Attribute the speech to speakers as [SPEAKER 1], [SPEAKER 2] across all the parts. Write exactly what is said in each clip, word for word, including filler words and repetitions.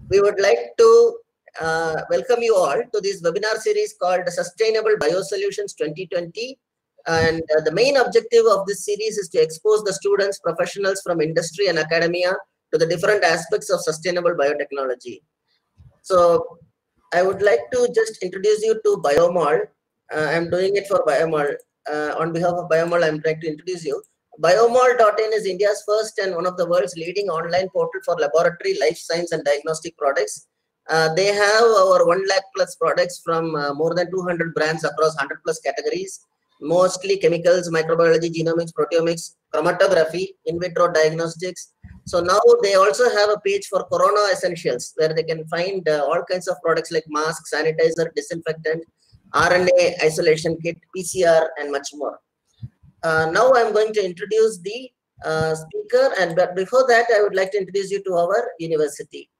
[SPEAKER 1] we would like to uh, welcome you all to this webinar series called Sustainable Biosolutions twenty twenty. And uh, the main objective of this series is to expose the students, professionals from industry and academia to the different aspects of sustainable biotechnology. So I would like to just introduce you to Biomol. Uh, I'm doing it for Biomol. Uh, on behalf of Biomol, I'm trying to introduce you. Biomol dot in is India's first and one of the world's leading online portal for laboratory, life science, and diagnostic products. Uh, they have over one lakh plus products from uh, more than two hundred brands across one hundred plus categories, mostly chemicals, microbiology, genomics, proteomics, chromatography, in vitro diagnostics. So now they also have a page for Corona Essentials where they can find uh, all kinds of products like mask, sanitizer, disinfectant, R N A isolation kit, P C R, and much more. Uh, now I'm going to introduce the uh, speaker, and but before that, I would like to introduce you to our university.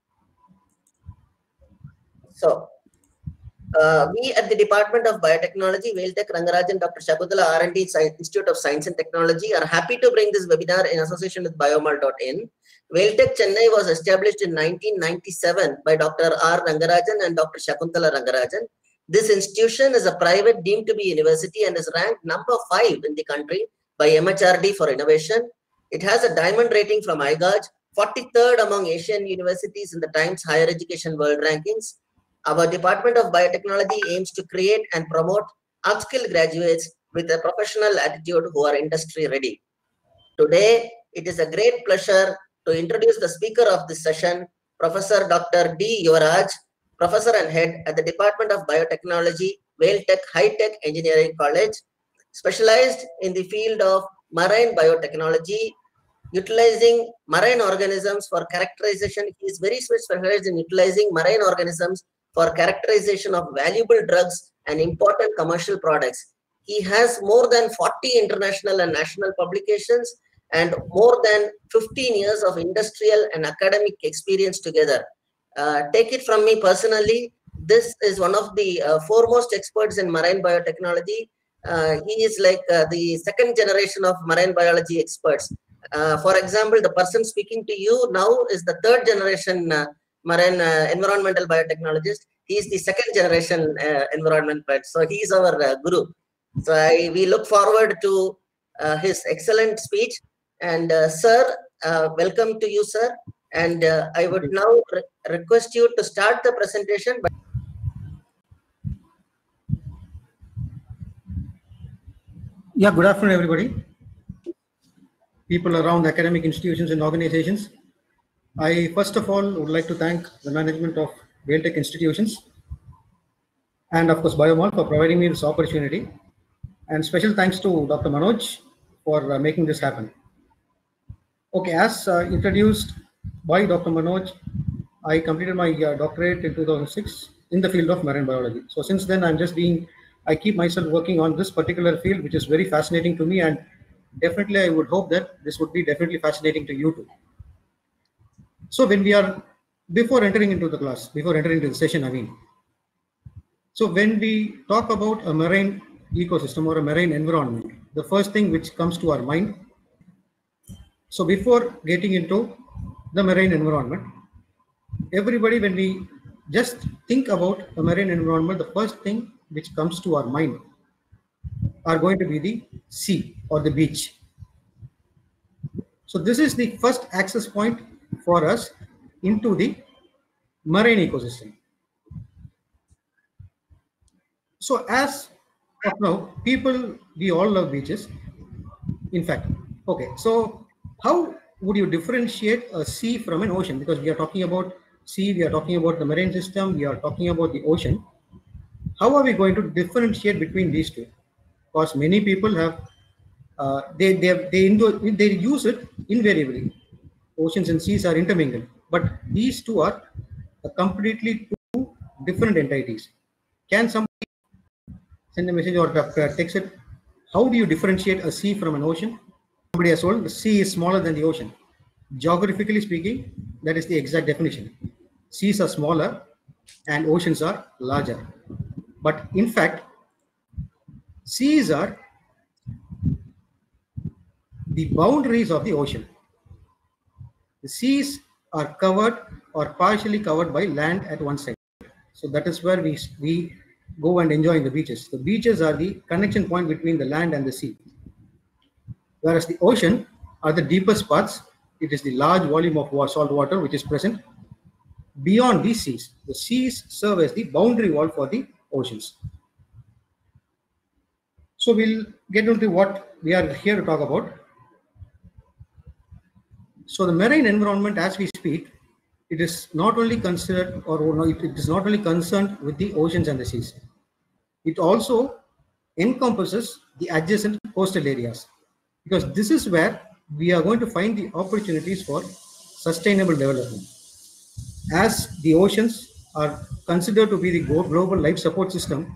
[SPEAKER 1] So, uh, we at the Department of Biotechnology, Vailtech Rangarajan, Doctor Shakuntala R and D Institute of Science and Technology are happy to bring this webinar in association with Biomol dot in. Vailtech Chennai was established in nineteen ninety-seven by Doctor R Rangarajan and Doctor Shakuntala Rangarajan. This institution is a private deemed to be university and is ranked number five in the country by M H R D for innovation. It has a diamond rating from I G A J, forty-third among Asian universities in the Times Higher Education World Rankings. Our Department of Biotechnology aims to create and promote upskilled graduates with a professional attitude who are industry ready. Today, it is a great pleasure to introduce the speaker of this session, Professor Doctor D. Yuvaraj, Professor and Head at the Department of Biotechnology, Vailtech High-Tech Engineering College, specialized in the field of marine biotechnology, utilizing marine organisms for characterization. He is very specialized in utilizing marine organisms for characterization of valuable drugs and important commercial products. He has more than forty international and national publications and more than fifteen years of industrial and academic experience together. Uh, take it from me personally, this is one of the uh, foremost experts in marine biotechnology. Uh, he is like uh, the second generation of marine biology experts. Uh, for example, the person speaking to you now is the third generation uh, marine uh, environmental biotechnologist. He is the second generation uh, environment biologist. So he is our uh, guru. So I, we look forward to uh, his excellent speech. And uh, sir, uh, welcome to you, sir. And uh, I would now re request you to start the presentation.
[SPEAKER 2] Yeah, good afternoon, everybody. People around academic institutions and organizations. I first of all would like to thank the management of Vailtech institutions and of course Biomol for providing me this opportunity. And special thanks to Doctor Manoj for uh, making this happen. Okay, as uh, introduced by Doctor Manoj, I completed my uh, doctorate in two thousand six in the field of marine biology. So since then, I'm just being, I keep myself working on this particular field, which is very fascinating to me, and definitely I would hope that this would be definitely fascinating to you too. So when we are, before entering into the class, before entering into the session, I mean, so when we talk about a marine ecosystem or a marine environment, the first thing which comes to our mind, so before getting into the marine environment, everybody, when we just think about a marine environment, the first thing which comes to our mind are going to be the sea or the beach. So this is the first access point for us into the marine ecosystem. So as of now, people, we all love beaches. In fact, okay, so how would you differentiate a sea from an ocean? Because we are talking about sea, we are talking about the marine system, we are talking about the ocean. How are we going to differentiate between these two? Because many people have, uh, they, they, they, they use it invariably. Oceans and seas are intermingled, but these two are completely two different entities. Can somebody send a message or text it? How do you differentiate a sea from an ocean? Somebody has told the sea is smaller than the ocean. Geographically speaking, that is the exact definition. Seas are smaller and oceans are larger. But in fact, seas are the boundaries of the ocean. The seas are covered or partially covered by land at one side. So that is where we, we go and enjoy in the beaches. The beaches are the connection point between the land and the sea. Whereas the ocean are the deepest parts. It is the large volume of salt water which is present beyond these seas. The seas serve as the boundary wall for the oceans. So we'll get into what we are here to talk about. So the marine environment, as we speak, it is not only considered or it is not only concerned with the oceans and the seas. It also encompasses the adjacent coastal areas, because this is where we are going to find the opportunities for sustainable development. As the oceans are considered to be the global life support system,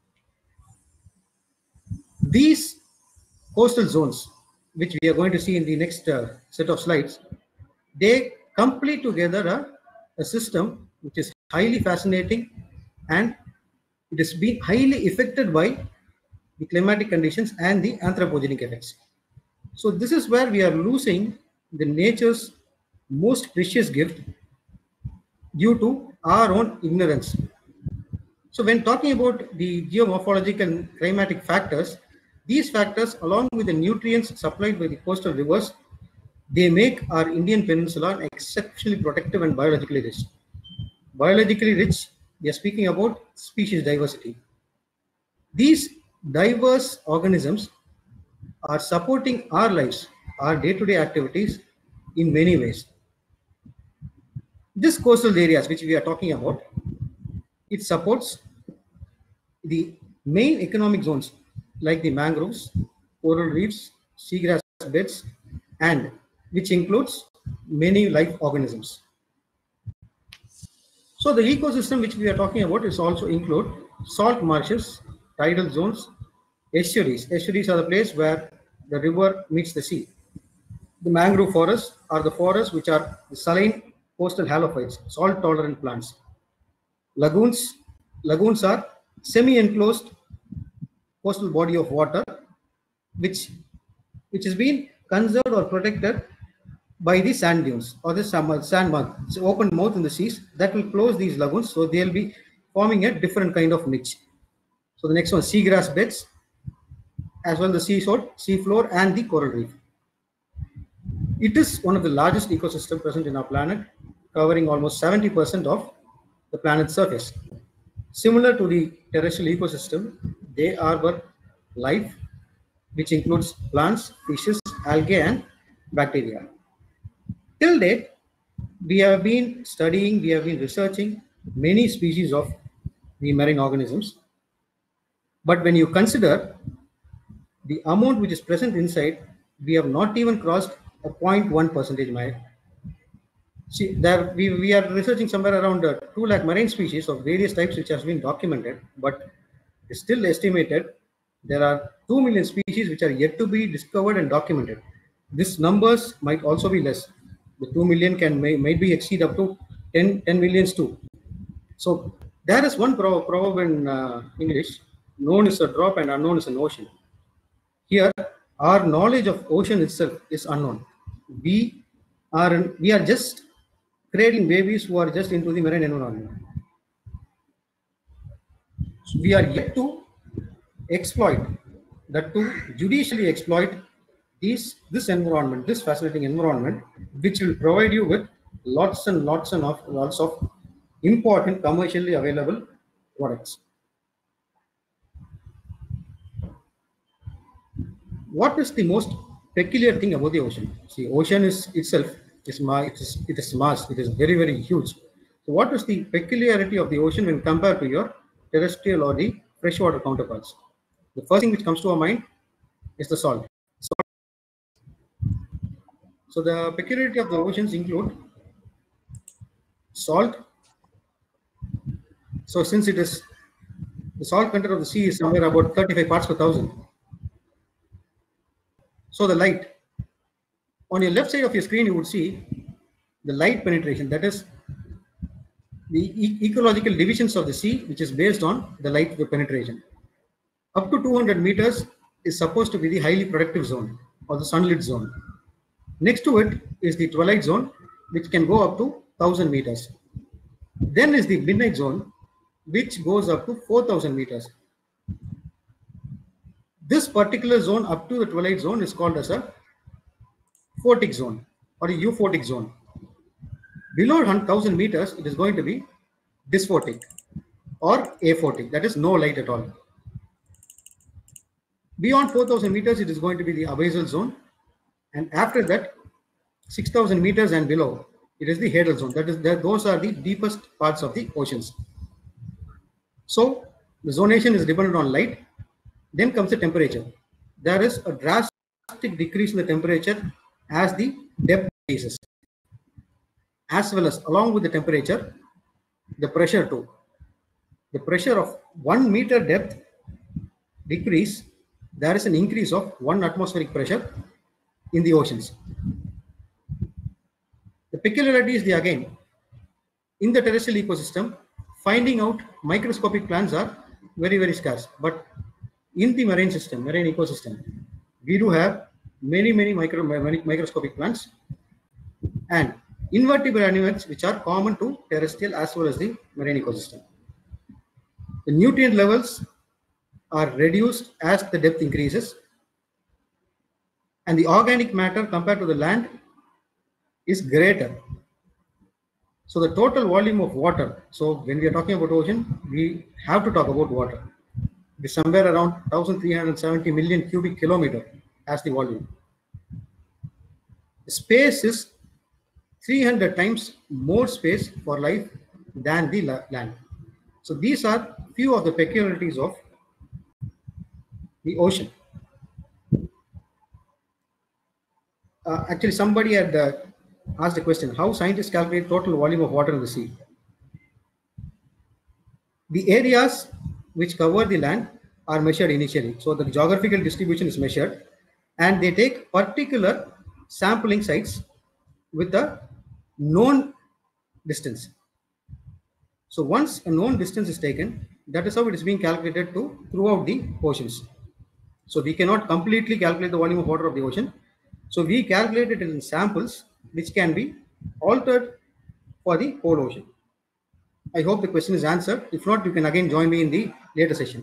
[SPEAKER 2] these coastal zones, which we are going to see in the next uh, set of slides, they complete together a, a system which is highly fascinating, and it has been highly affected by the climatic conditions and the anthropogenic effects. So this is where we are losing the nature's most precious gift due to our own ignorance. So when talking about the geomorphological and climatic factors, these factors, along with the nutrients supplied by the coastal rivers, they make our Indian peninsula exceptionally protective and biologically rich. Biologically rich, we are speaking about species diversity. These diverse organisms are supporting our lives, our day-to-day activities in many ways. This coastal areas which we are talking about, it supports the main economic zones like the mangroves, coral reefs, seagrass beds, and which includes many life organisms. So the ecosystem which we are talking about is also include salt marshes, tidal zones, estuaries. Estuaries are the place where the river meets the sea. The mangrove forests are the forests which are the saline coastal halophytes, salt-tolerant plants. Lagoons, lagoons are semi-enclosed coastal body of water which, which has been conserved or protected by the sand dunes or the sand mud. It's an open mouth in the seas that will close these lagoons, so they'll be forming a different kind of niche. So the next one, seagrass beds, as well the sea salt, sea floor, and the coral reef. It is one of the largest ecosystems present in our planet, covering almost seventy percent of the planet's surface. Similar to the terrestrial ecosystem, they are life, which includes plants, fishes, algae, and bacteria. Till date, we have been studying, we have been researching many species of the marine organisms. But when you consider the amount which is present inside, we have not even crossed a zero point one percentage. See, there we, we are researching somewhere around uh, two lakh marine species of various types which has been documented, but it's still estimated there are two million species which are yet to be discovered and documented. These numbers might also be less. The two million can may, maybe exceed up to ten, ten millions too. So there is one proverb in uh, English, known is a drop and unknown is an ocean. Here, our knowledge of ocean itself is unknown. We are, we are just creating babies who are just into the marine environment. So we are yet to exploit, that to judicially exploit these, this environment, this fascinating environment, which will provide you with lots and lots and of, lots of important commercially available products. What is the most peculiar thing about the ocean? See, ocean is itself is it is it is mass. It is very very huge. So, what is the peculiarity of the ocean when compared to your terrestrial or the freshwater counterparts? The first thing which comes to our mind is the salt. salt. So, the peculiarity of the oceans include salt. So, since it is the salt content of the sea is somewhere about thirty-five parts per thousand. So the light, on your left side of your screen, you would see the light penetration, that is the e ecological divisions of the sea, which is based on the light penetration. Up to two hundred meters is supposed to be the highly productive zone or the sunlit zone. Next to it is the twilight zone, which can go up to one thousand meters. Then is the midnight zone, which goes up to four thousand meters. This particular zone up to the twilight zone is called as a photic zone or a euphotic zone. Below one thousand meters, it is going to be dysphotic or aphotic, that is no light at all. Beyond four thousand meters, it is going to be the abyssal zone, and after that, six thousand meters and below, it is the hadal zone. That is, that those are the deepest parts of the oceans. So the zonation is dependent on light. Then comes the temperature. There is a drastic decrease in the temperature as the depth decreases, as well as along with the temperature, the pressure too. The pressure of one meter depth decrease, there is an increase of one atmospheric pressure in the oceans. The peculiarity is the again, in the terrestrial ecosystem, finding out microscopic plants are very, very scarce. But in the marine system, marine ecosystem, we do have many, many micro, many microscopic plants and invertebrate animals which are common to terrestrial as well as the marine ecosystem. The nutrient levels are reduced as the depth increases, and the organic matter compared to the land is greater. So the total volume of water, so when we are talking about ocean, we have to talk about water. It is somewhere around one thousand three hundred seventy million cubic kilometer as the volume. The space is three hundred times more space for life than the land. So these are few of the peculiarities of the ocean. Uh, actually, somebody had uh, asked a question, how scientists calculate total volume of water in the sea? The areas which cover the land are measured initially. So the geographical distribution is measured, and they take particular sampling sites with a known distance. So once a known distance is taken, that is how it is being calculated to throughout the oceans. So we cannot completely calculate the volume of water of the ocean. So we calculate it in samples which can be altered for the whole ocean. I hope the question is answered. If not, you can again join me in the later session.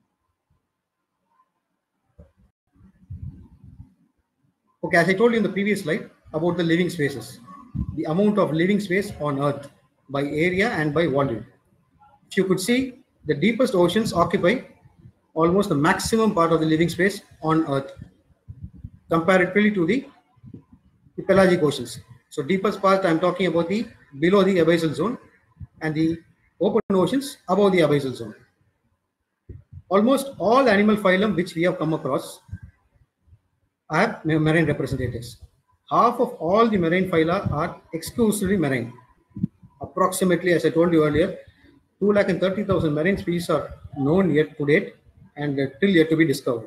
[SPEAKER 2] Okay, as I told you in the previous slide about the living spaces, the amount of living space on Earth by area and by volume. If you could see, the deepest oceans occupy almost the maximum part of the living space on Earth, comparatively to the, the pelagic oceans. So deepest part, I am talking about the below the abyssal zone, and the open oceans above the abyssal zone. Almost all animal phylum which we have come across have marine representatives. Half of all the marine phyla are exclusively marine. Approximately, as I told you earlier, two lakh thirty thousand marine species are known yet to date and still yet to be discovered.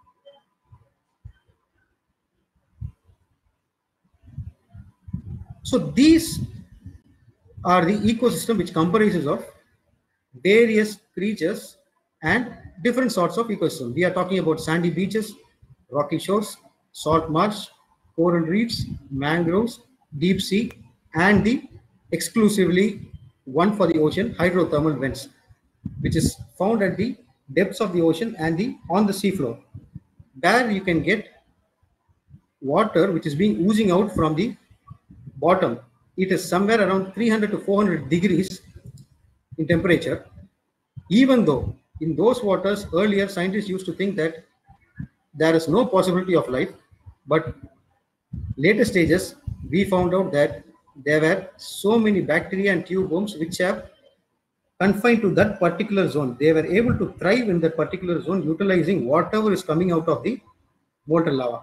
[SPEAKER 2] So these are the ecosystem which comprises of various creatures and different sorts of ecosystem. We are talking about sandy beaches, rocky shores, salt marsh, coral reefs, mangroves, deep sea, and the exclusively one for the ocean, hydrothermal vents, which is found at the depths of the ocean and the on the seafloor. There you can get water which is being oozing out from the bottom. It is somewhere around three hundred to four hundred degrees in temperature, even though in those waters earlier scientists used to think that there is no possibility of life, but later stages we found out that there were so many bacteria and tube worms which have confined to that particular zone. They were able to thrive in that particular zone utilizing whatever is coming out of the molten lava.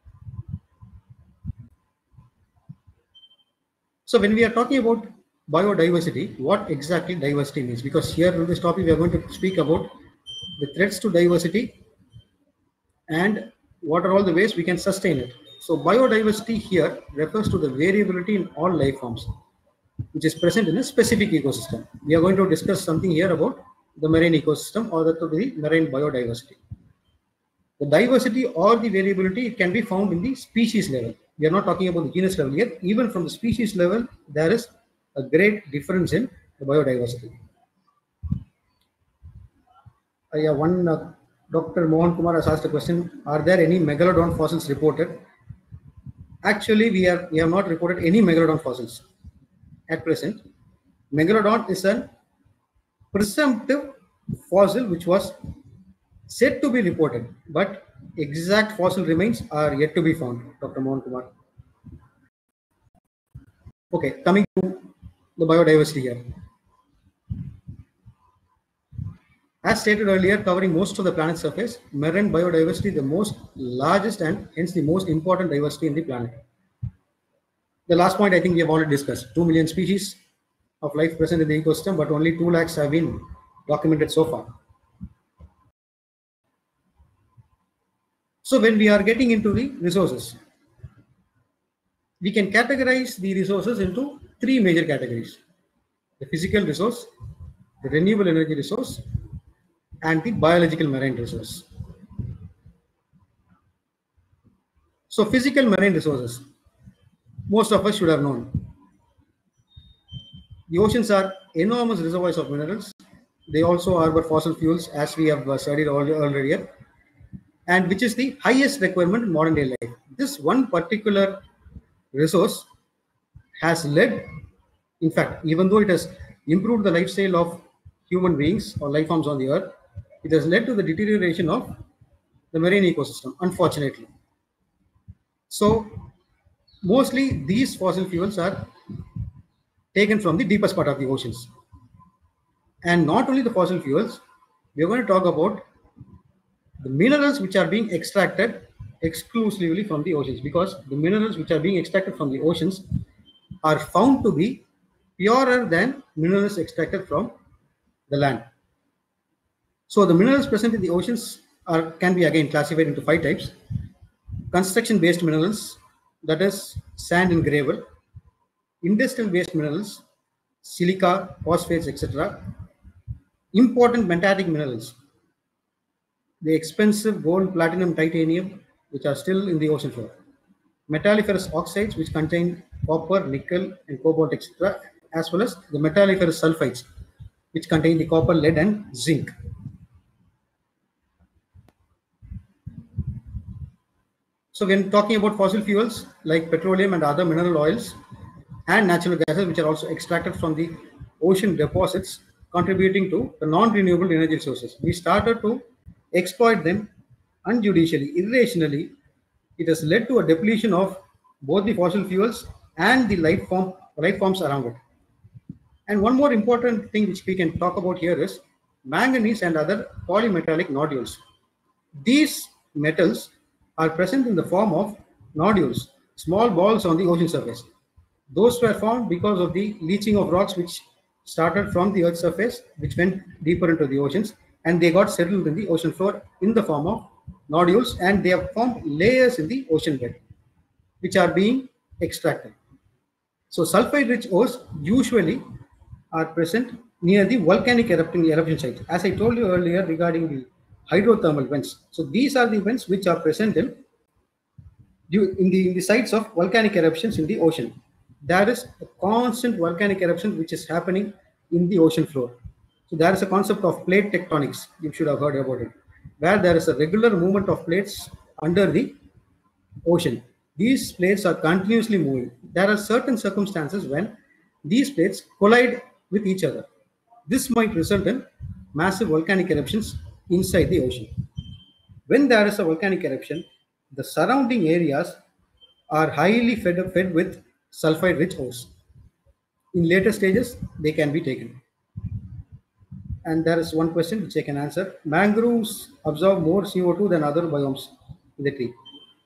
[SPEAKER 2] So when we are talking about biodiversity, what exactly diversity means? Because here in this topic we are going to speak about the threats to diversity and what are all the ways we can sustain it. So biodiversity here refers to the variability in all life forms which is present in a specific ecosystem. We are going to discuss something here about the marine ecosystem or the, the marine biodiversity. The diversity or the variability, it can be found in the species level. we are not talking about the genus level yet. Even from the species level, there is a great difference in the biodiversity. Uh, yeah, one uh, Doctor Mohan Kumar has asked a question: are there any megalodon fossils reported? Actually, we are we have not reported any megalodon fossils at present. Megalodon is a presumptive fossil which was said to be reported, but exact fossil remains are yet to be found. Doctor Mohan Kumar. Okay, coming to the biodiversity here. As stated earlier, covering most of the planet's surface, marine biodiversity the most largest and hence the most important diversity in the planet. The last point I think we have already discussed. two million species of life present in the ecosystem, but only two lakhs have been documented so far. So when we are getting into the resources, we can categorize the resources into three major categories: the physical resource, the renewable energy resource, and the biological marine resource. So physical marine resources, most of us should have known. The oceans are enormous reservoirs of minerals. They also harbor fossil fuels, as we have studied earlier, and which is the highest requirement in modern day life. This one particular resource has led, in fact, even though it has improved the lifestyle of human beings or life forms on the earth, it has led to the deterioration of the marine ecosystem, unfortunately. So mostly these fossil fuels are taken from the deepest part of the oceans. And not only the fossil fuels, we are going to talk about the minerals which are being extracted exclusively from the oceans, because the minerals which are being extracted from the oceans are found to be purer than minerals extracted from the land. So the minerals present in the oceans are can be again classified into five types: construction based minerals, that is sand and gravel; industrial based minerals, silica, phosphates, et cetera; important metallic minerals, the expensive gold, platinum, titanium, which are still in the ocean floor; metalliferous oxides, which contain copper, nickel, and cobalt, et cetera; as well as the metalliferous sulfides, which contain the copper, lead, and zinc. So when talking about fossil fuels like petroleum and other mineral oils and natural gases, which are also extracted from the ocean deposits, contributing to the non-renewable energy sources, we started to exploit them unjudicially, irrationally. It has led to a depletion of both the fossil fuels and the life form life forms around it. And one more important thing which we can talk about here is manganese and other polymetallic nodules. These metals are present in the form of nodules, small balls on the ocean surface. Those were found because of the leaching of rocks which started from the Earth's surface, which went deeper into the oceans, and they got settled in the ocean floor in the form of nodules, and they have formed layers in the ocean bed, which are being extracted. So sulfide-rich ores usually are present near the volcanic erupting eruption sites. As I told you earlier regarding the hydrothermal vents. So these are the vents which are present in, in, the, in the sites of volcanic eruptions in the ocean. There is a constant volcanic eruption which is happening in the ocean floor. So there is a concept of plate tectonics. You should have heard about it, where there is a regular movement of plates under the ocean. These plates are continuously moving. There are certain circumstances when these plates collide with each other. This might result in massive volcanic eruptions inside the ocean. When there is a volcanic eruption, the surrounding areas are highly fed, fed with sulfide-rich ores. In later stages, they can be taken. And there is one question which I can answer. Mangroves absorb more C O two than other biomes in the tree.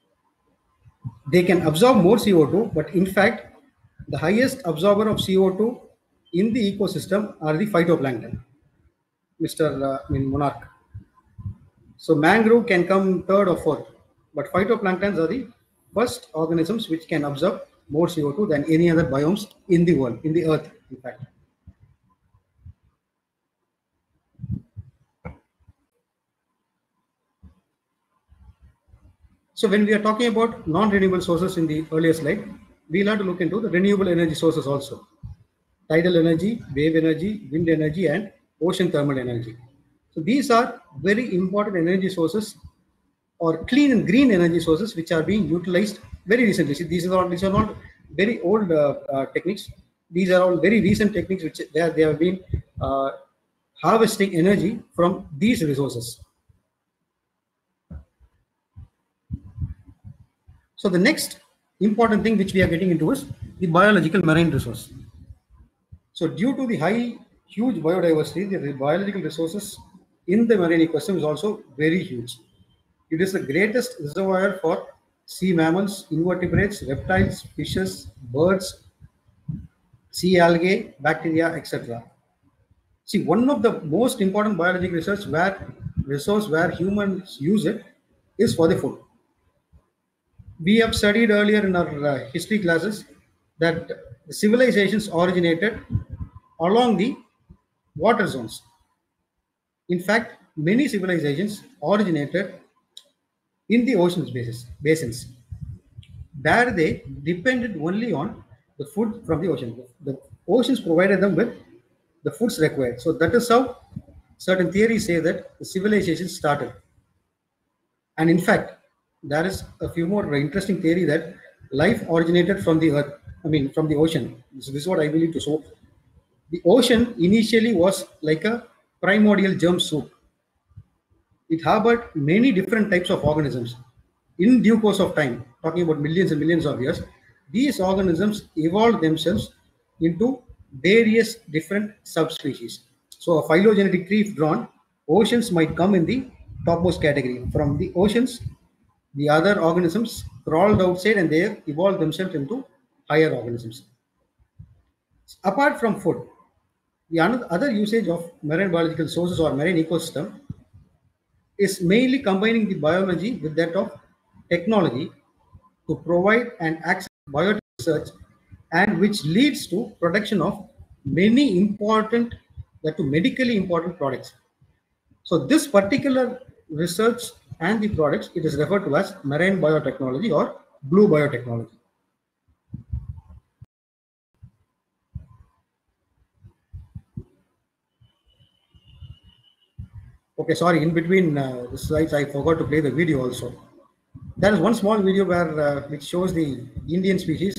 [SPEAKER 2] They can absorb more C O two, but in fact, the highest absorber of C O two in the ecosystem are the phytoplankton, Mister Uh, I mean Monarch. So mangrove can come third or fourth, but phytoplanktons are the first organisms which can absorb more C O two than any other biomes in the world, in the earth, in fact. So when we are talking about non-renewable sources in the earlier slide, we'll have to look into the renewable energy sources also. Tidal energy, wave energy, wind energy, and ocean thermal energy. So these are very important energy sources or clean and green energy sources which are being utilized very recently. See, these are not, these are not very old uh, uh, techniques. These are all very recent techniques which they, are, they have been uh, harvesting energy from these resources. So the next important thing which we are getting into is the biological marine resource. So due to the high, huge biodiversity, the biological resources in the marine ecosystem is also very huge. It is the greatest reservoir for sea mammals, invertebrates, reptiles, fishes, birds, sea algae, bacteria, et cetera. See, one of the most important biological research where resource where humans use it is for the food. We have studied earlier in our uh, history classes that the civilizations originated along the water zones. In fact, many civilizations originated in the ocean basis, basins, where they depended only on the food from the ocean. The oceans provided them with the foods required. So that is how certain theories say that the civilization started. And in fact, there is a few more interesting theory that life originated from the earth, I mean, from the ocean. So this is what I believe to. So the ocean initially was like a primordial germ soup. It harbored many different types of organisms. In due course of time, talking about millions and millions of years, these organisms evolved themselves into various different subspecies. So a phylogenetic tree if drawn, oceans might come in the topmost category. From the oceans, the other organisms crawled outside and they evolved themselves into higher organisms. Apart from food, the other usage of marine biological sources or marine ecosystem is mainly combining the biology with that of technology to provide and access biotech research, and which leads to production of many important, that to medically important products. So this particular research and the products, it is referred to as marine biotechnology or blue biotechnology. Okay, sorry, in between uh, the slides, I forgot to play the video also. There is one small video where uh, which shows the Indian species.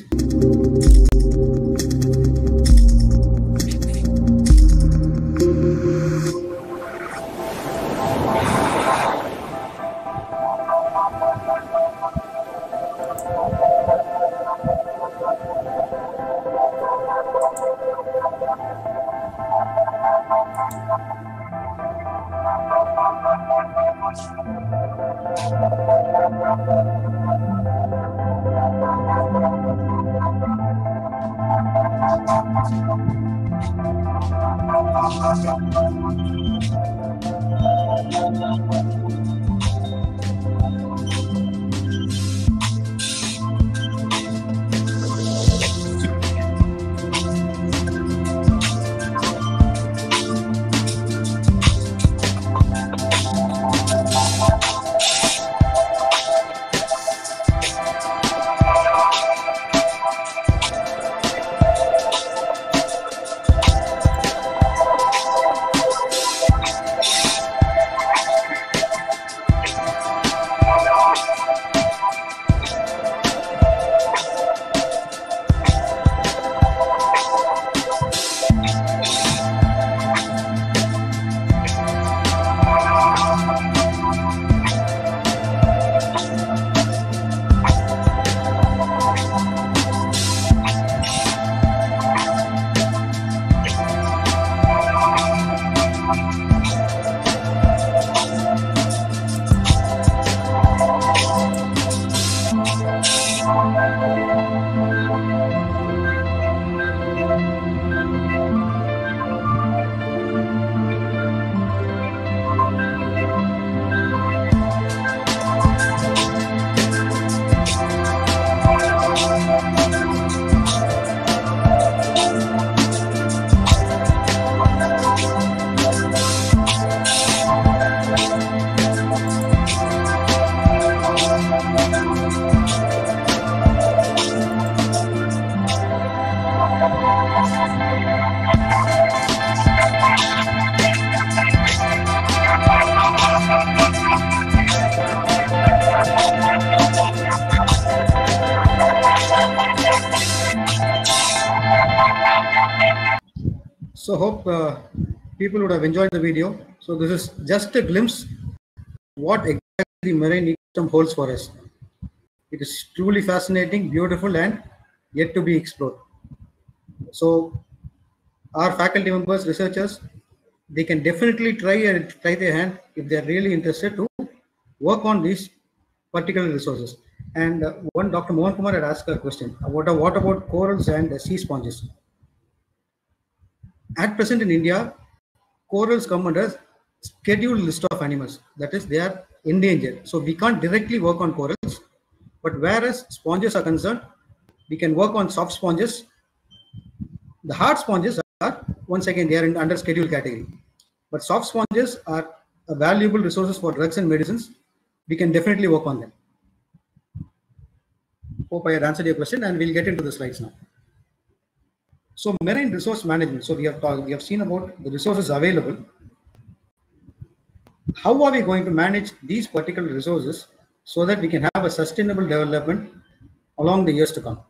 [SPEAKER 2] So hope uh, people would have enjoyed the video. So this is just a glimpse what exactly the marine ecosystem holds for us. It is truly fascinating, beautiful, and yet to be explored. So our faculty members, researchers, they can definitely try and try their hand if they are really interested to work on these particular resources. And uh, one Doctor Mohan Kumar had asked a question. What, what about corals and uh, sea sponges? At present in India, corals come under scheduled list of animals. That is, they are endangered. So we can't directly work on corals. But whereas sponges are concerned, we can work on soft sponges. The hard sponges are, once again, they are in under scheduled category. But soft sponges are a valuable resources for drugs and medicines. We can definitely work on them. Hope I had answered your question, and we'll get into the slides now. So marine resource management. So we have talked, we have seen about the resources available. How are we going to manage these particular resources so that we can have a sustainable development along the years to come?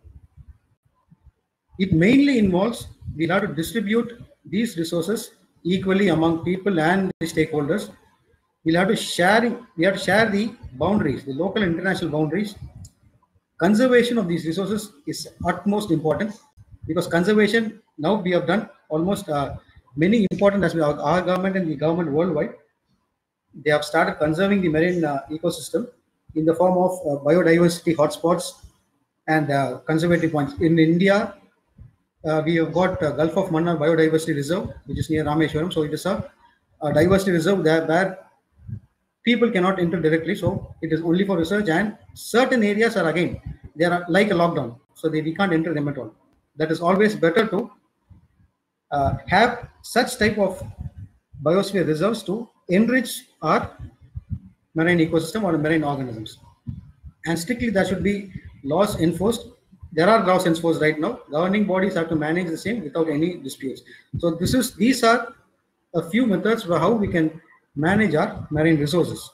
[SPEAKER 2] It mainly involves we have to distribute these resources equally among people and the stakeholders. We'll have to share, we have to share the boundaries, the local and international boundaries. Conservation of these resources is utmost important, because conservation, now we have done almost uh, many important as our, our government and the government worldwide. They have started conserving the marine uh, ecosystem in the form of uh, biodiversity hotspots and uh, conservative points. In India, uh, we have got uh, Gulf of Mannar Biodiversity Reserve, which is near Rameshwaram. So it is a, a diversity reserve there where people cannot enter directly. So it is only for research, and certain areas are again, they are like a lockdown. So they, we can't enter them at all. That is always better to uh, have such type of biosphere reserves to enrich our marine ecosystem or marine organisms. And strictly that should be laws enforced. There are laws enforced right now. Governing bodies have to manage the same without any disputes. So this is these are a few methods for how we can manage our marine resources.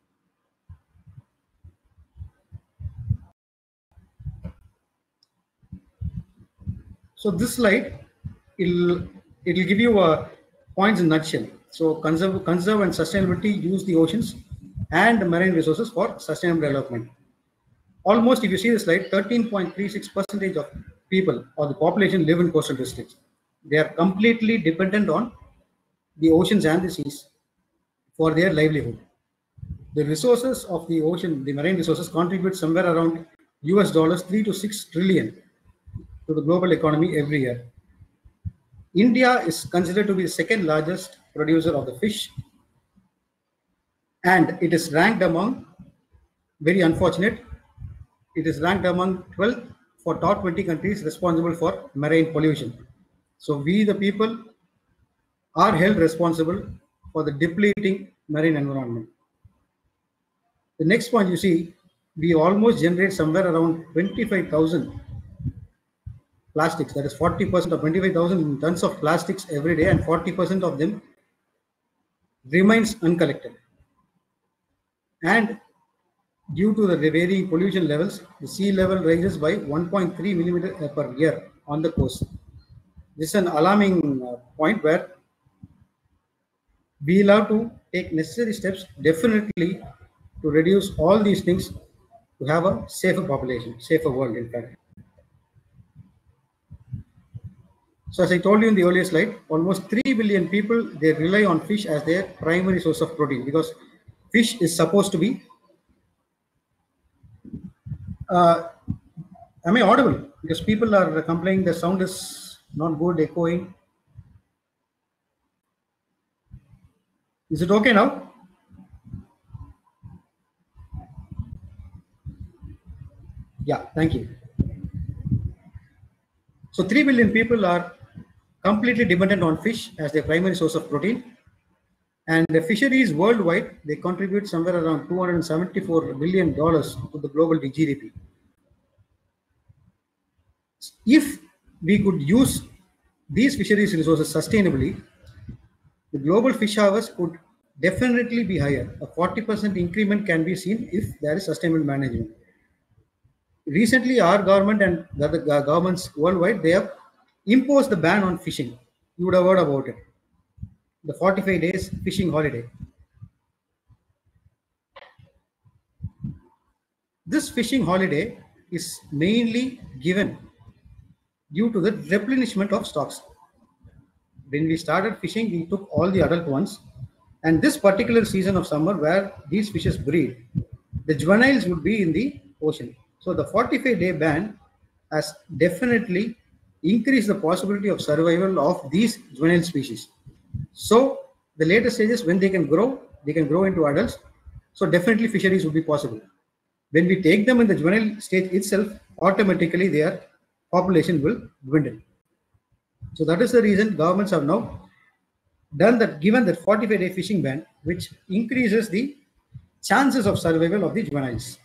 [SPEAKER 2] So this slide, it'll it'll give you a points in nutshell. So conserve, conserve and sustainability use the oceans and marine resources for sustainable development. Almost, if you see the slide, thirteen point three six percent of people or the population live in coastal districts. They are completely dependent on the oceans and the seas for their livelihood. The resources of the ocean, the marine resources, contribute somewhere around U S dollars three to six trillion to the global economy every year. India is considered to be the second largest producer of the fish, and it is ranked among, very unfortunate, it is ranked among twelve for top twenty countries responsible for marine pollution. So we, the people, are held responsible for the depleting marine environment. The next point you see, we almost generate somewhere around twenty-five thousand plastics. That is forty percent of twenty-five thousand tons of plastics every day, and forty percent of them remains uncollected. And due to the varying pollution levels, the sea level rises by one point three millimeter per year on the coast. This is an alarming uh, point where we will have to take necessary steps definitely to reduce all these things to have a safer population, safer world in fact. So as I told you in the earlier slide, almost three billion people, they rely on fish as their primary source of protein, because fish is supposed to be Uh, am I audible? Because people are complaining the sound is not good, echoing. Is it okay now? Yeah, thank you. So three billion people are completely dependent on fish as their primary source of protein. And the fisheries worldwide, they contribute somewhere around two hundred seventy-four billion dollars to the global G D P. If we could use these fisheries resources sustainably, the global fish harvest could definitely be higher. A forty percent increment can be seen if there is sustainable management. Recently, our government and the governments worldwide, they have imposed the ban on fishing. You would have heard about it. The forty-five days fishing holiday. This fishing holiday is mainly given due to the replenishment of stocks. When we started fishing, we took all the adult ones, and this particular season of summer where these fishes breed, the juveniles would be in the ocean. So the forty-five day ban has definitely increased the possibility of survival of these juvenile species. So the later stages, when they can grow, they can grow into adults. So definitely fisheries would be possible. When we take them in the juvenile stage itself, automatically their population will dwindle. So that is the reason governments have now done that, given that forty-five day fishing ban, which increases the chances of survival of the juveniles.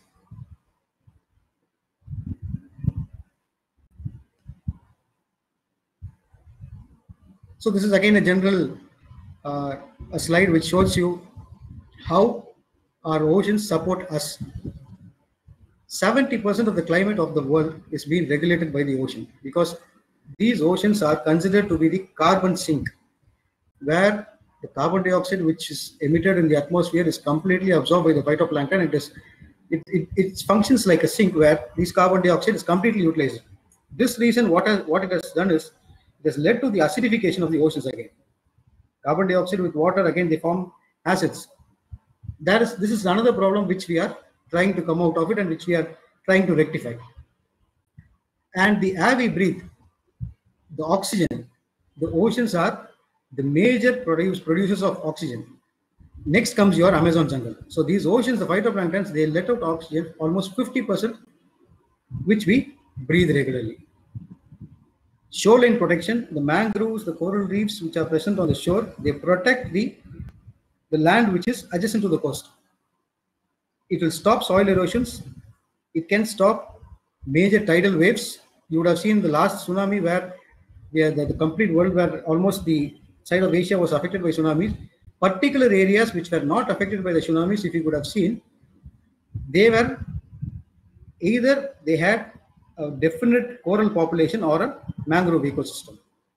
[SPEAKER 2] So this is again a general uh, a slide which shows you how our oceans support us. seventy percent of the climate of the world is being regulated by the ocean, because these oceans are considered to be the carbon sink, where the carbon dioxide which is emitted in the atmosphere is completely absorbed by the phytoplankton. It is it, it, it functions like a sink where this carbon dioxide is completely utilized. This reason, what has what it has done is it has led to the acidification of the oceans again. Carbon dioxide with water, again they form acids. That is this is another problem which we are trying to come out of it and which we are trying to rectify. And the air we breathe, the oxygen, the oceans are the major produce, producers of oxygen. Next comes your Amazon jungle. So these oceans, the phytoplanktons, they let out oxygen almost fifty percent, which we breathe regularly. Shoreline protection, the mangroves, the coral reefs which are present on the shore, they protect the, the land which is adjacent to the coast. It will stop soil erosions. It can stop major tidal waves. You would have seen the last tsunami where the, the, the complete world, where almost the side of Asia was affected by tsunamis. Particular areas which were not affected by the tsunamis, if you could have seen, they were either they had a definite coral population or a mangrove ecosystem.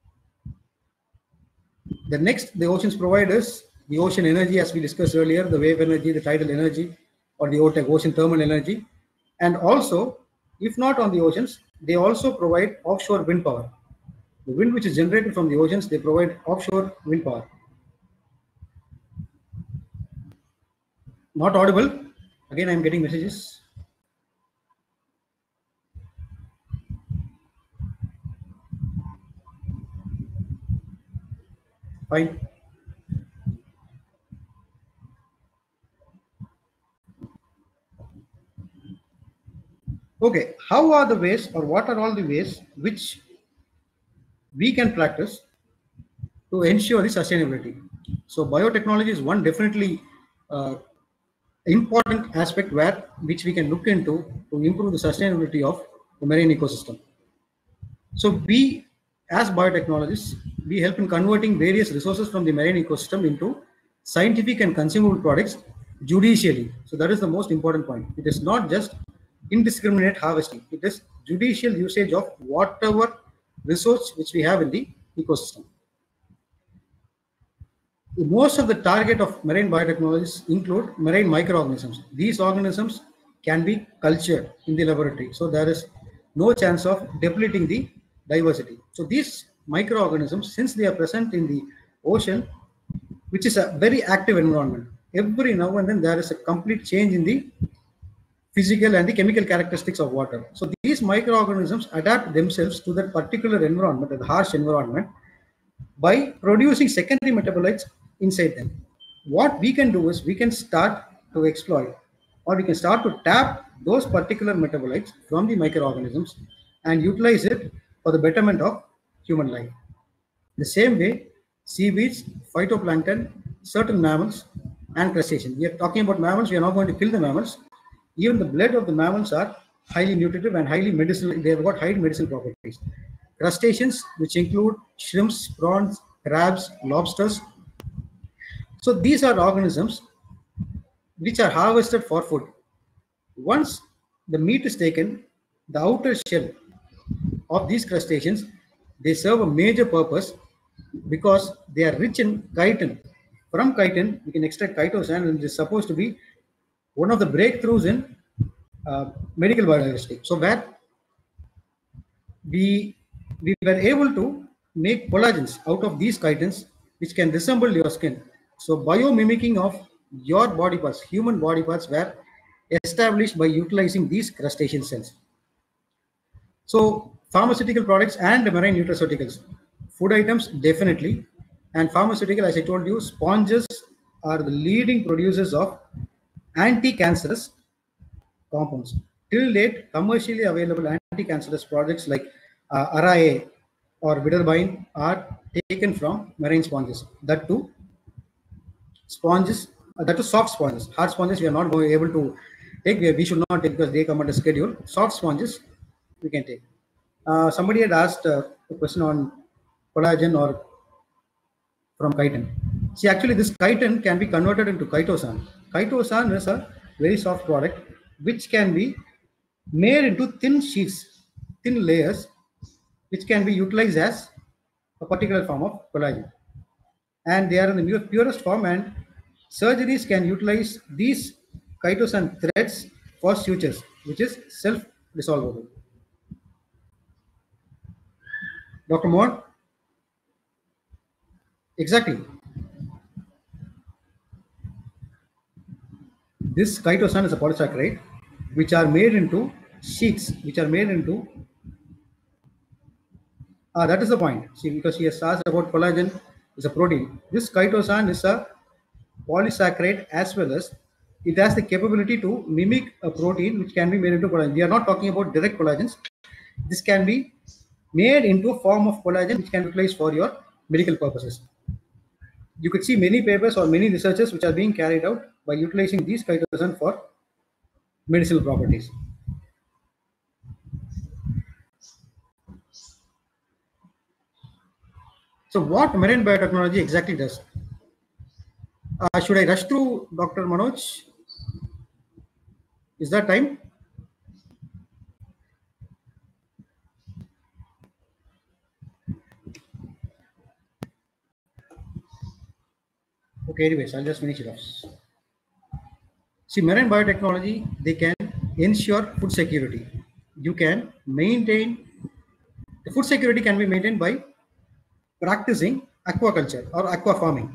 [SPEAKER 2] The next the oceans provide is the ocean energy, as we discussed earlier, the wave energy, the tidal energy, or the ocean thermal energy. And also, if not on the oceans, they also provide offshore wind power. The wind which is generated from the oceans, they provide offshore wind power. Not audible. Again, I am getting messages. Fine. Okay, how are the ways, or what are all the ways which we can practice to ensure the sustainability? So biotechnology is one definitely uh, important aspect where which we can look into to improve the sustainability of the marine ecosystem. So we, as biotechnologists, we help in converting various resources from the marine ecosystem into scientific and consumable products judicially. So that is the most important point. It is not just indiscriminate harvesting. It is judicial usage of whatever resource which we have in the ecosystem. Most of the target of marine biotechnologies include marine microorganisms. These organisms can be cultured in the laboratory, so there is no chance of depleting the diversity. So these microorganisms, since they are present in the ocean, which is a very active environment, every now and then there is a complete change in the physical and the chemical characteristics of water. So these microorganisms adapt themselves to that particular environment, the harsh environment, by producing secondary metabolites inside them. What we can do is we can start to exploit, or we can start to tap those particular metabolites from the microorganisms and utilize it for the betterment of human life. The same way, seaweeds, phytoplankton, certain mammals, and crustaceans. We are talking about mammals. We are not going to kill the mammals. Even the blood of the mammals are highly nutritive and highly medicinal. They have got high medicinal properties. Crustaceans, which include shrimps, prawns, crabs, lobsters. So these are organisms which are harvested for food. Once the meat is taken, the outer shell of these crustaceans, they serve a major purpose because they are rich in chitin. From chitin, we can extract chitosan, and it is supposed to be one of the breakthroughs in uh, medical biodiversity. So where we we were able to make collagens out of these chitins, which can resemble your skin. So biomimicking of your body parts, human body parts, were established by utilizing these crustacean cells. So pharmaceutical products and marine nutraceuticals, food items definitely, and pharmaceutical, as I told you, sponges are the leading producers of anti-cancerous compounds. Till date, commercially available anti-cancerous products like uh, Arae or Vidarbine are taken from marine sponges. That too, sponges, uh, that too soft sponges. Hard sponges we are not going able to take. We, we should not take because they come under schedule. Soft sponges we can take. Uh, somebody had asked uh, a question on collagen or from chitin. See, actually, this chitin can be converted into chitosan. Chitosan is a very soft product which can be made into thin sheets, thin layers, which can be utilized as a particular form of collagen. And they are in the purest form, and surgeries can utilize these chitosan threads for sutures, which is self-dissolvable. Doctor Mohan? Exactly. This chitosan is a polysaccharide, which are made into sheets, which are made into. Ah, that is the point. See, because he has asked about collagen is a protein. This chitosan is a polysaccharide as well as it has the capability to mimic a protein which can be made into collagen. We are not talking about direct collagens. This can be made into a form of collagen which can be utilized for your medical purposes. You could see many papers or many researches which are being carried out by utilizing these chitosan for medicinal properties. So what marine biotechnology exactly does? Uh, should I rush through, Doctor Manoj? Is that time? Okay, anyways, I'll just finish it off. See, marine biotechnology, they can ensure food security. You can maintain, the food security can be maintained by practicing aquaculture or aqua farming.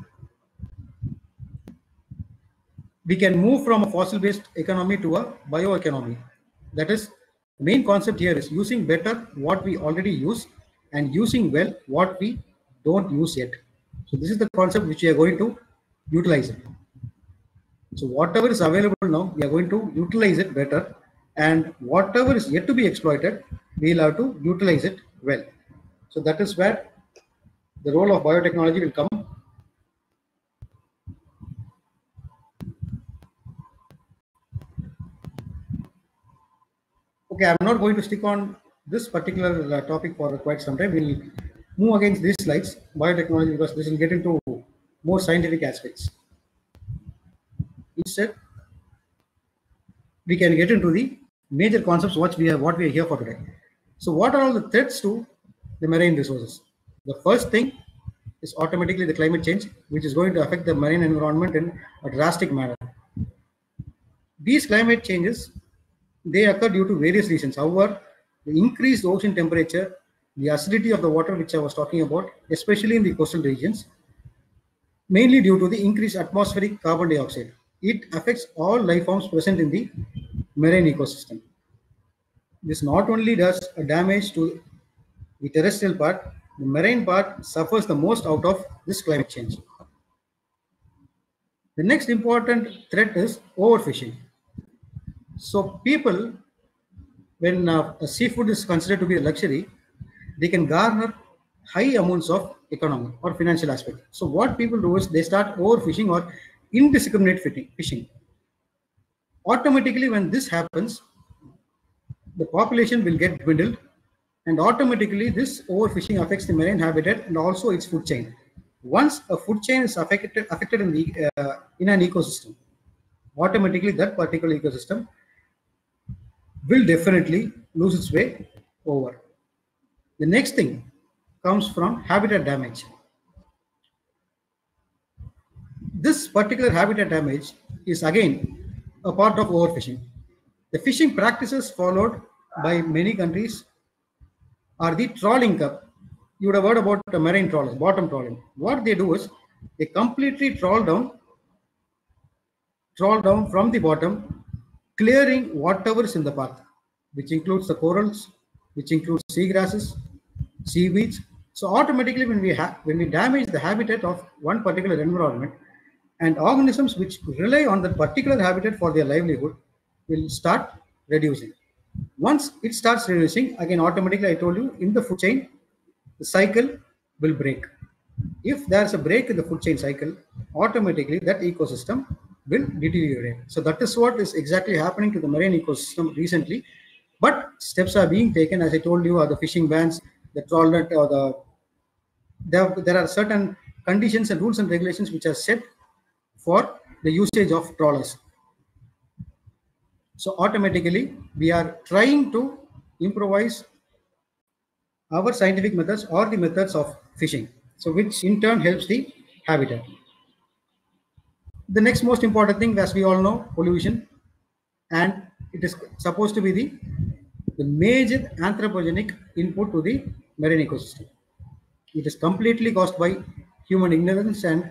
[SPEAKER 2] We can move from a fossil-based economy to a bioeconomy. That is, the main concept here is using better what we already use and using well what we don't use yet. So this is the concept which we are going to utilize it. So whatever is available now, we are going to utilize it better, and whatever is yet to be exploited, we'll have to utilize it well. So that is where the role of biotechnology will come. Okay, I'm not going to stick on this particular uh, topic for quite some time. We'll move against these slides, biotechnology, because this will get into more scientific aspects. Instead, we can get into the major concepts what we have, what we are here for today. So what are all the threats to the marine resources? The first thing is automatically the climate change, which is going to affect the marine environment in a drastic manner. These climate changes, they occur due to various reasons. However, the increased ocean temperature, the acidity of the water, which I was talking about, especially in the coastal regions, mainly due to the increased atmospheric carbon dioxide. It affects all life forms present in the marine ecosystem. This not only does a damage to the terrestrial part, the marine part suffers the most out of this climate change. The next important threat is overfishing. So people, when uh, a seafood is considered to be a luxury, they can garner high amounts of economic or financial aspect. So what people do is they start overfishing or indiscriminate fishing. Automatically, when this happens, the population will get dwindled, and automatically this overfishing affects the marine habitat and also its food chain. Once a food chain is affected affected in the uh, in an ecosystem, automatically that particular ecosystem will definitely lose its way over. The next thing comes from habitat damage. This particular habitat damage is again a part of overfishing. The fishing practices followed by many countries are the trawling cup. You would have heard about the marine trawlers, bottom trawling. What they do is they completely trawl down, trawl down from the bottom, clearing whatever is in the path, which includes the corals, which includes seagrasses, seaweeds. So automatically, when we have when we damage the habitat of one particular environment, and organisms which rely on that particular habitat for their livelihood will start reducing. Once it starts reducing, again automatically I told you in the food chain, the cycle will break. If there's a break in the food chain cycle, automatically that ecosystem will deteriorate. So that is what is exactly happening to the marine ecosystem recently. But steps are being taken, as I told you, are the fishing bans, the trawl net, or the there, there are certain conditions and rules and regulations which are set for the usage of trawlers. So automatically we are trying to improvise our scientific methods or the methods of fishing, so which in turn helps the habitat. The next most important thing, as we all know, pollution, and it is supposed to be the, the major anthropogenic input to the marine ecosystem. It is completely caused by human ignorance and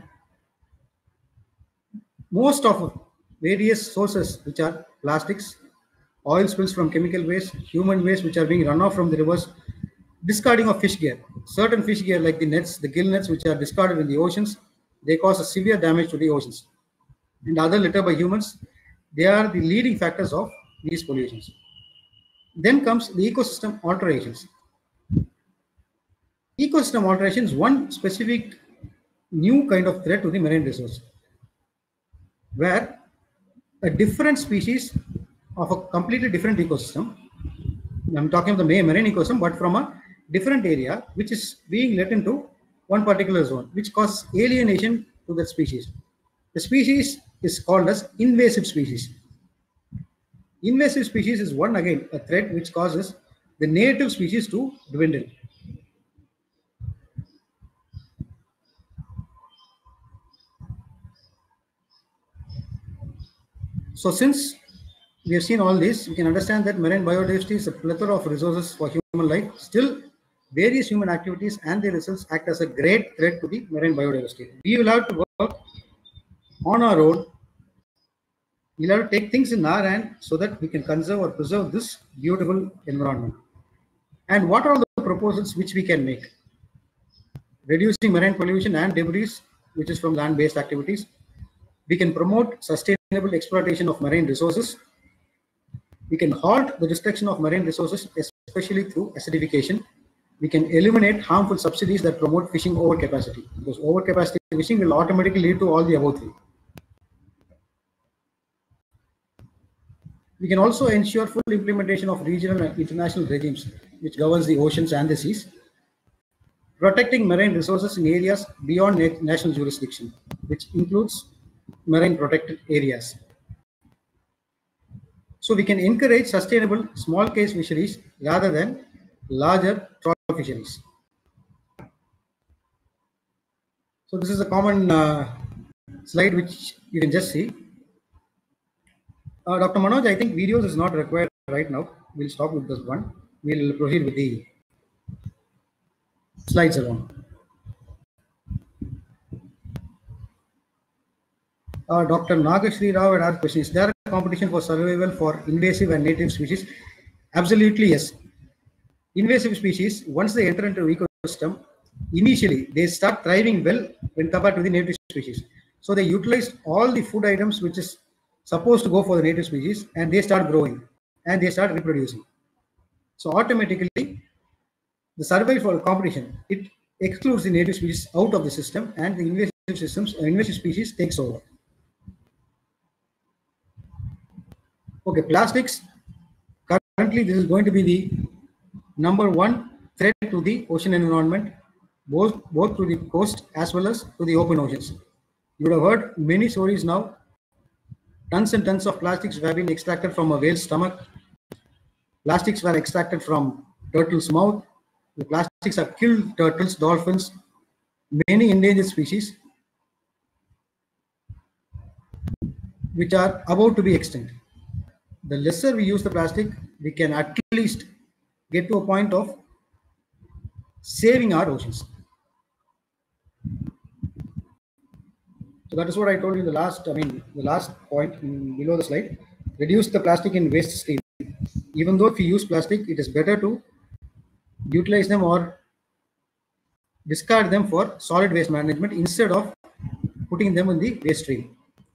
[SPEAKER 2] most of various sources, which are plastics, oil spills from chemical waste, human waste which are being run off from the rivers, discarding of fish gear. Certain fish gear like the nets, the gill nets which are discarded in the oceans, they cause a severe damage to the oceans. And other litter by humans, they are the leading factors of these pollutions. Then comes the ecosystem alterations. Ecosystem alterations, one specific new kind of threat to the marine resource, where a different species of a completely different ecosystem, I'm talking of the marine ecosystem, but from a different area, which is being let into one particular zone, which causes alienation to that species. The species is called as invasive species. Invasive species is one, again, a threat which causes the native species to dwindle. So since we have seen all this, we can understand that marine biodiversity is a plethora of resources for human life. Still, various human activities and their results act as a great threat to the marine biodiversity. We will have to work on our own. We'll have to take things in our hand so that we can conserve or preserve this beautiful environment. And what are the proposals which we can make? Reducing marine pollution and debris, which is from land-based activities. We can promote sustainable exploitation of marine resources. We can halt the destruction of marine resources, especially through acidification. We can eliminate harmful subsidies that promote fishing overcapacity, because overcapacity fishing will automatically lead to all the above three. We can also ensure full implementation of regional and international regimes which governs the oceans and the seas. Protecting marine resources in areas beyond national jurisdiction, which includes marine protected areas. So we can encourage sustainable small case fisheries rather than larger trawl fisheries. So this is a common uh, slide which you can just see. Uh, Doctor Manoj, I think videos is not required right now. We'll stop with this one. We'll proceed with the slides alone. Uh, Doctor Nagashri Rao had asked question: is there a competition for survival for invasive and native species? Absolutely yes. Invasive species, once they enter into the ecosystem, initially they start thriving well when compared to the native species. So they utilize all the food items which is supposed to go for the native species, and they start growing and they start reproducing. So automatically the survival competition, it excludes the native species out of the system, and the invasive systems, uh, invasive species takes over. Okay, plastics. Currently, this is going to be the number one threat to the ocean environment, both, both to the coast as well as to the open oceans. You would have heard many stories now. Tons and tons of plastics have been extracted from a whale's stomach. Plastics were extracted from turtle's mouth. The plastics have killed turtles, dolphins, many endangered species. which are about to be extinct. The lesser we use the plastic, we can at least get to a point of saving our oceans. So that is what I told you in the last, I mean, the last point in, below the slide. Reduce the plastic in waste stream. Even though if you use plastic, it is better to utilize them or discard them for solid waste management instead of putting them in the waste stream.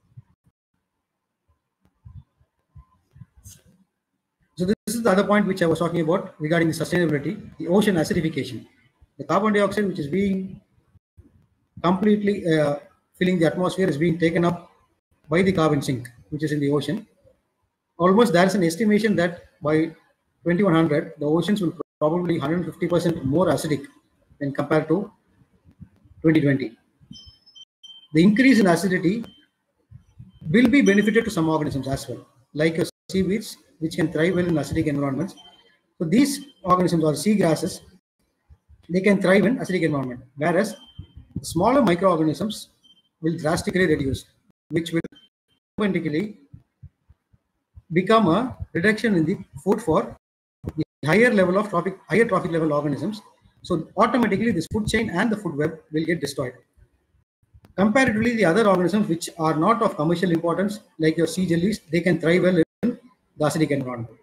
[SPEAKER 2] So this is the other point which I was talking about regarding the sustainability, the ocean acidification. The carbon dioxide which is being completely uh, filling the atmosphere is being taken up by the carbon sink, which is in the ocean. Almost there is an estimation that by twenty-one hundred, the oceans will probably one hundred fifty percent more acidic than compared to twenty twenty. The increase in acidity will be benefited to some organisms as well, like uh, seaweeds, which can thrive well in acidic environments. So these organisms or sea grasses, they can thrive in acidic environment, whereas smaller microorganisms will drastically reduce, which will automatically become a reduction in the food for the higher level of trophic, higher trophic level organisms. So automatically this food chain and the food web will get destroyed. Comparatively, the other organisms which are not of commercial importance, like your sea jellies, they can thrive well in the acidic environment.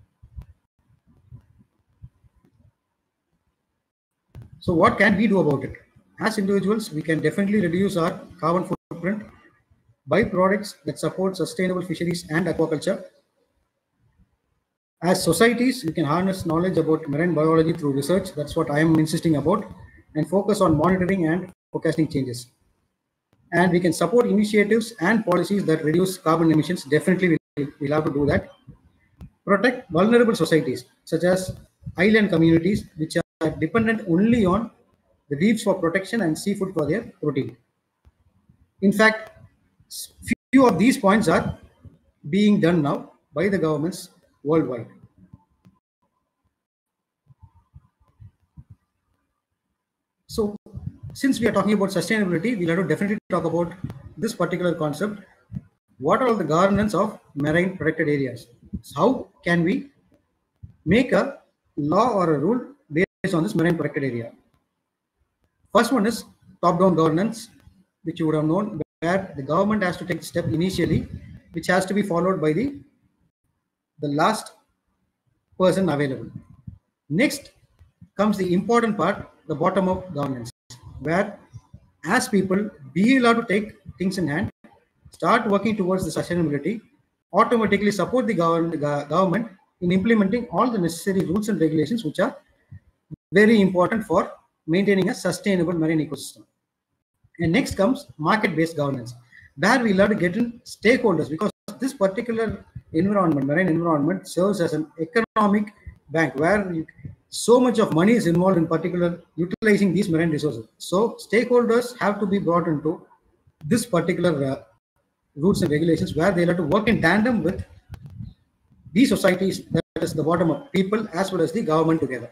[SPEAKER 2] So what can we do about it? As individuals, we can definitely reduce our carbon footprint by products that support sustainable fisheries and aquaculture. As societies, we can harness knowledge about marine biology through research. That's what I am insisting about, and focus on monitoring and forecasting changes. And we can support initiatives and policies that reduce carbon emissions. Definitely, we'll, we'll have to do that. Protect vulnerable societies, such as island communities, which are dependent only on the reefs for protection and seafood for their protein. In fact, few of these points are being done now by the governments worldwide. So, since we are talking about sustainability, we'll have to definitely talk about this particular concept. What are the governance of marine protected areas? How can we make a law or a rule based on this marine protected area? First one is top-down governance, which you would have known, where the government has to take the step initially, which has to be followed by the, the last person available. Next comes the important part, the bottom-up governance, where as people, be allowed to take things in hand, start working towards the sustainability, automatically support the government, government in implementing all the necessary rules and regulations which are very important for maintaining a sustainable marine ecosystem. And next comes market-based governance, where we love to get in stakeholders, because this particular environment, marine environment, serves as an economic bank where you, so much of money is involved in particular utilizing these marine resources. So stakeholders have to be brought into this particular uh, rules and regulations, where they have to work in tandem with these societies, that is the bottom of people as well as the government together.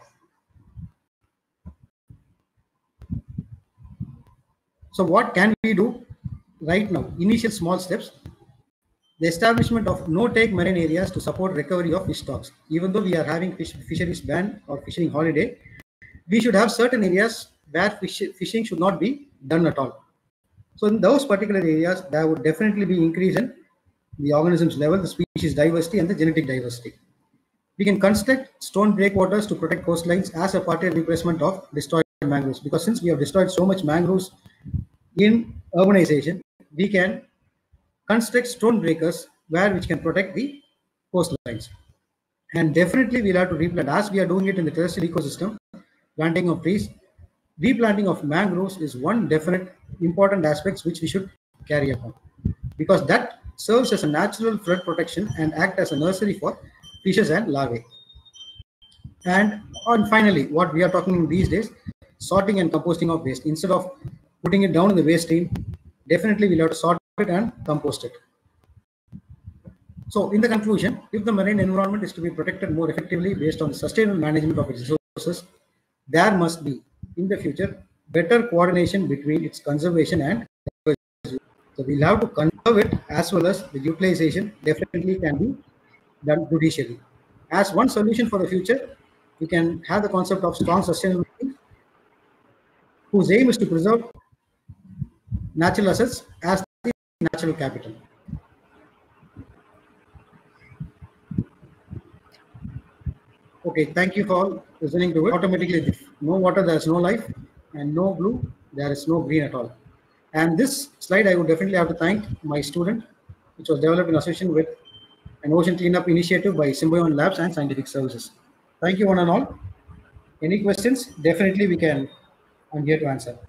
[SPEAKER 2] So what can we do right now? Initial small steps. The establishment of no-take marine areas to support recovery of fish stocks. Even though we are having fish, fisheries ban or fishing holiday, we should have certain areas where fish, fishing should not be done at all. So in those particular areas, there would definitely be increase in the organisms level, the species diversity and the genetic diversity. We can construct stone breakwaters to protect coastlines as a partial replacement of destroyed mangroves, because since we have destroyed so much mangroves in urbanization, we can construct stone breakers where which can protect the coastlines. And definitely we'll have to replant, as we are doing it in the terrestrial ecosystem, planting of trees. Replanting of mangroves is one definite important aspect which we should carry upon, because that serves as a natural flood protection and act as a nursery for fishes and larvae. And on finally, what we are talking these days, sorting and composting of waste. Instead of putting it down in the waste stream, definitely we'll have to sort it and compost it. So in the conclusion, if the marine environment is to be protected more effectively based on the sustainable management of its resources, there must be in the future better coordination between its conservation and So we'll have to conserve it, as well as the utilization definitely can be done judicially. As one solution for the future, we can have the concept of strong sustainability, whose aim is to preserve natural assets as the natural capital. Okay, thank you for listening to it. Automatically, no water, there is no life, and no blue, there is no green at all. And this slide, I would definitely have to thank my student, which was developed in association with an ocean cleanup initiative by Symbion Labs and Scientific Services. Thank you, one and all. Any questions? Definitely, we can. I'm here to answer.